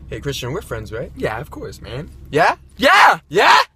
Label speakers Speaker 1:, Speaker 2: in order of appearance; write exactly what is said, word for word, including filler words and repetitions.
Speaker 1: Hey, Christian, we're friends, right?
Speaker 2: Yeah, of course, man.
Speaker 1: Yeah?
Speaker 2: Yeah!
Speaker 1: Yeah?